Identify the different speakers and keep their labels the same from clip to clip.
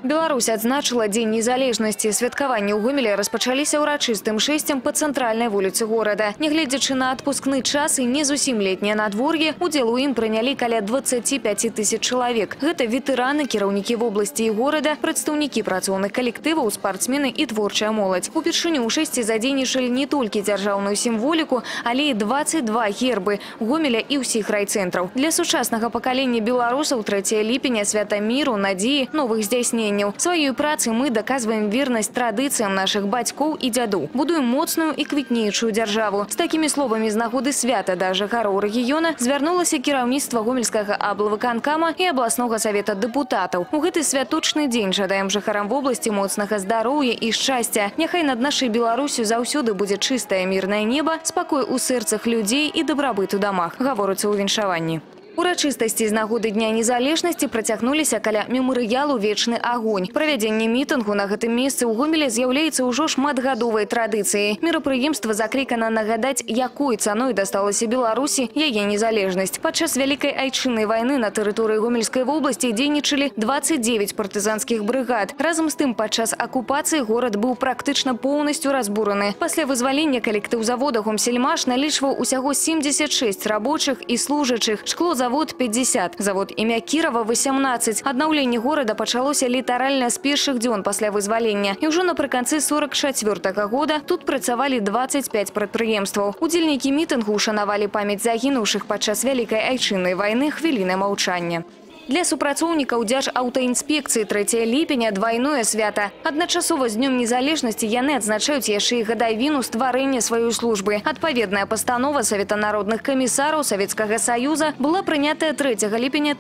Speaker 1: Беларусь адзначыла Дзень незалежнасці. Святкаванні ў Гомелі распачаліся ўрачыстым шэсцем па цэнтральнай вуліцы горада. Нягледзячы на адпускны час і не зусім летняе надвор'е, удзел у ім прынялі каля 25 тысяч чалавек. Гэта ветэраны, кіраўнікі вобласці і горада, прадстаўнікі працоўных калектываў, спартсмены і творчая моладзь. Упершыню ў шэсці задзейнічалі не толькі дзяржаўную сімволіку, але і 22 гербы Гомеля і ўсіх райцэнтраў. Для сучаснага пакалення беларусаў 3 ліпеня свята міру, надзеі, новых здзяйсненняў. Сваёй працы мы даказваем вернасць традыцыям нашых бацькоў і дзядоў. Будуем моцную і квітнеючую дзяржаву. З такімі словамі з нагоды свята да жыхароў рэгіёна звярнулася кіраўніцтва гомельскага аблвыканкама і абласнога савета дэпутатаў. У гэты святочны дзень жадаем жыхарам вобласці моцнага здароўя і шчасця. Няхай над нашай Беларусю заўсёды будзе чыстае мірнае неба, спакой у сэрцах людзей і дабрабыт у дамах, гаворыцца ў віншаванні. Урачыстасці з нагоды Дня незалежнасці працягнуліся каля мемарыялу «Вечны агонь». Правядзенне мітынгу на гэтым месцы ў Гомелі з'яўляецца ўжо шматгадовай традыцыяй. Мерапрыемства заклікана нагадаць, якой цаной дасталася Беларусі яе незалежнасць. Падчас Вялікай айчыннай вайны на тэрыторыі Гомельскай вобласці дзейнічалі 29 партызанскіх брыгад. Разам з тым, падчас акупацыі горад быў практычна поўнасцю разбураны. Пасля вызвалення калектыў завода «Гомсельмаш» налічваў усяго 76 рабочых і служачых. Завод 50, завод імя Кірова 18. Аднаўленне горада пачалося літаральна з першых дзён пасля вызвалення. І ўжо напрыканцы 44-го года тут працавалі 25 прадпрыемстваў. Удзельнікі мітынгу ушанавалі памяць загінуўшых падчас Вялікай айчыннай вайны хвілінай маўчання. Для супрацоўнікаў Дзяржаўтаінспекцыі 3 ліпеня двайное свята. Адначасова з Днём незалежнасці яны адзначаюць яшчэ і гадавіну стварэння сваёй службы. Адпаведная пастанова Савета народных камісараў Савецкага Саюза была прынятая 3 ліпеня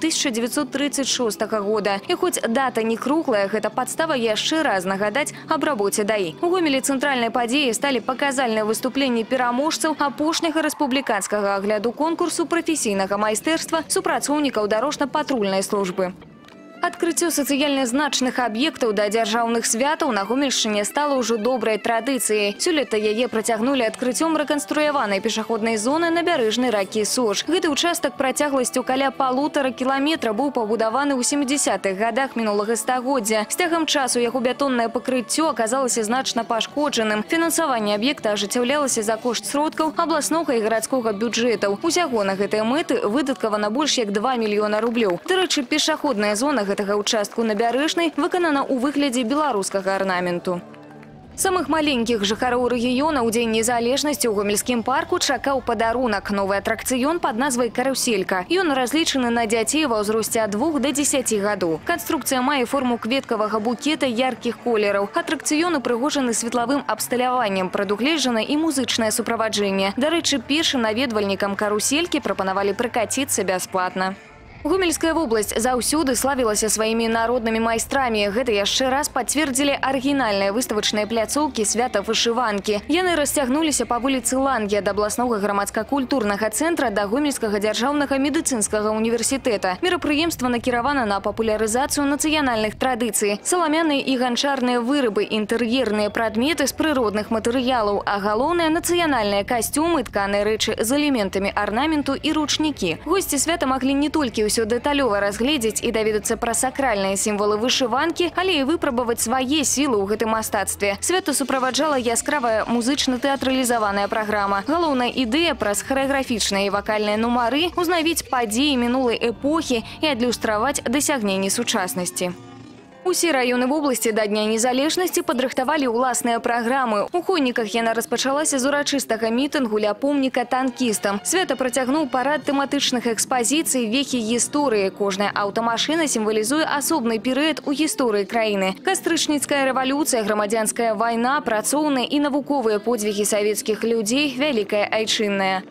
Speaker 1: 1936 года. І хоць дата не круглая, гэта падстава яшчэ раз нагадаць аб рабоце ДАІ. У Гомелі цэнтральнай падзеяй сталі паказальныя выступленні пераможцаў апошняга рэспубліканскага агляду конкурсу прафесійнага майстэрства супрацоўнікаў дарожна-патрульнай службы. Адкрыццё сацыяльна значных аб'ектаў да дзяржаўных святаў на Гомельшчыне стала ўжо добрай традыцыяй. Сёлета яе працягнулі адкрыццём рэканструяванай пешаходнай зоны набярэжнай ракі Сож. Гэты участак працягласцю каля 1,5 кіламетра быў пабудаваны ў 70-х гадах мінулага стагоддзя. З цягам часу яго бетоннае пакрыццё аказалася значна пашкоджаным. Фінансаванне аб'екта ажыццяўлялася за кошт сродкаў абласнога і гарадскога бюджэтаў. Усяго на гэтыя мэты выдаткавана больш як 2 мільёна рублёў. Дарэчы, пешаходная зона гэтага участку набярэжнай выканана ў выглядзе беларускага арнаменту. Самых маленькіх жыхароў рэгіёна ў Дзень незалежнасці ў Гомельскім парку чакаў падарунак. Новы атракцыён пад назвай «Каруселька». Ён разлічаны на дзяцей ва ўзросце ад 2 до 10 гадоў. Канструкцыя мае форму кветкавага букета яркіх колераў. Атракцыён упрыгожаны светлавым абсталяваннем, прадугледжана і музычнае суправаджэнне. Дарэчы, першым наведвальнікам каруселькі прапанавалі пракаціцца бясплатна. Гомельская вобласць заўсёды славілася сваімі народнымі майстрамі. Гэта яшчэ раз пацвердзілі арыгінальныя выставачныя пляцоўкі свята вышыванкі. Яны расцягнуліся па вуліцы Лангія да абласнога грамадска-культурнага цэнтра да Гомельскага дзяржаўнага медыцынскага універсітэта. Мерапрыемства накіравана на папулярызацыю нацыянальных традыцый. Саламяныя і ганчарныя вырабы, інтэр'ерныя прадметы з прыродных матэрыялаў, а галоўнае нацыянальныя касцюмы, тканыя рэчы з элементамі арнаменту і ручнікі. Госці свята маглі не толькі ўсё дэталёва разгледзець і даведацца пра сакральныя сімвалы вышыванкі, але і выпрабаваць свае сілы ў гэтым мастацтве. Свята суправаджала яскравая музычна-тэатралізаваная праграма. Галоўная ідэя праз харэаграфічныя і вакальныя нумары узнавіць падзеі мінулай эпохі і адлюстраваць дасягненні сучаснасці. Усе раёны вобласці да Дня незалежнасці падрыхтавалі ўласныя праграмы. У Хойніках яна распачалася з урачыстага мітынгу ля помніка танкістам. Свята працягнуў парад тэматычных экспазіцый «Вехі гісторыі». Кожная аўтамашына сімвалізуе асобны перыяд у гісторыі краіны. Кастрычніцкая рэвалюцыя, грамадзянская вайна, працоўныя і навуковыя подзвігі савецкіх людзей, Вялікая айчынная.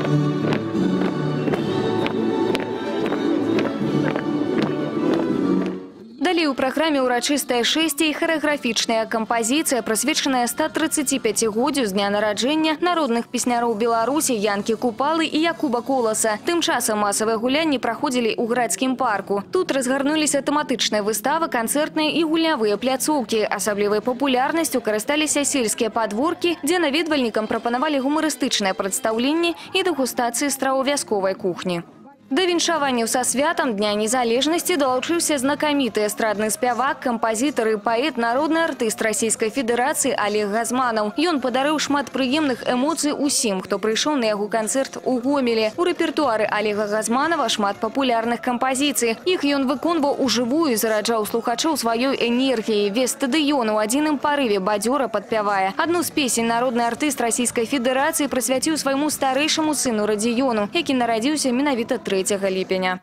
Speaker 1: Далей у праграме ўрачыстае шэсце і харэаграфічная кампазіцыя, прысвечаная 135-годдзю з дня нараджэння народных песняроў Беларусі Янкі Купалы і Якуба Коласа. Тым часам масавыя гулянні праходзілі ў гарадскім парку. Тут разгарнуліся тэматычныя выставы, канцэртныя і гульнявыя пляцоўкі. Асаблівай папулярнасцю карысталіся сельскія падворкі, дзе наведвальнікам прапанавалі гумарыстычнае прадстаўленне і дэгустацыі страў вясковай кухні. Да віншаванняў са святам Дня незалежнасці далучыўся знакаміты эстрадны спявак, кампазітар і паэт, народны артыст Расійскай Федэрацыі Олег Газманаў. Ён падарыў шмат прыемных эмоцый усім, хто прыйшоў на яго канцэрт у Гомелі. У рэпертуары Олега Газманова шмат папулярных кампазіцый. Іх ён выконваў ужывую і зараджаў слухачоў сваёй энергіяй. Весь стадыён у адзіным парыве бадзёра падпявае. Адну з песень народны артыст Расійскай Федэрацыі прысвяціў свайму старэйшаму сыну Радзіёну, які нарадзіўся менавіта 3 ліпеня.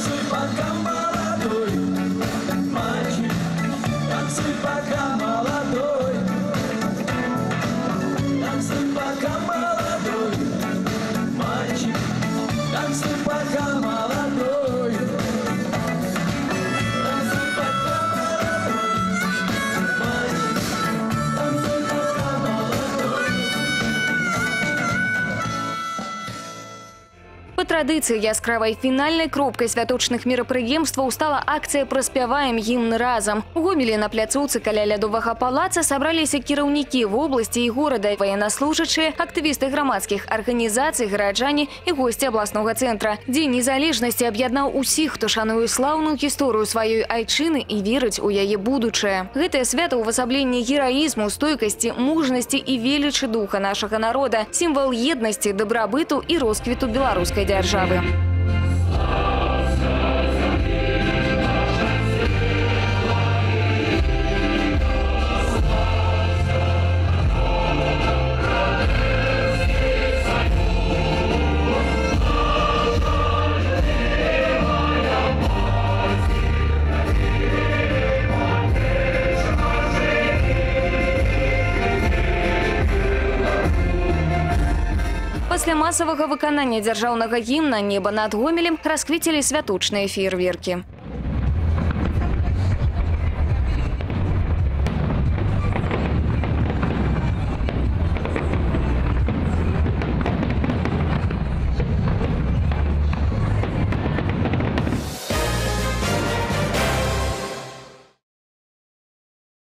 Speaker 1: По традыцыі яскравай фінальнай кропкай святочных мерапрыемстваў стала акцыя «Праспяваем гімн разам». У Гомелі на пляцоўцы каля лядовага палаца сабраліся кіраўнікі вобласці і горада, ваеннаслужачыя, актывісты грамадскіх арганізацый, гараджане і госці абласнога цэнтра. Дзень незалежнасці аб'яднаў усіх, хто шануе слаўную гісторыю сваёй айчыны і верыць у яе будучае. Гэтае свята ўвасабленне гераізму, стойкасці, мужнасці і велічы духа нашага народа, сімвал еднасці, дабрабыту і росквіту беларускай державы. Пасля масавага выканання дзяржаўнага гімна неба над Гомелем расквіцілі святочныя феерверкі.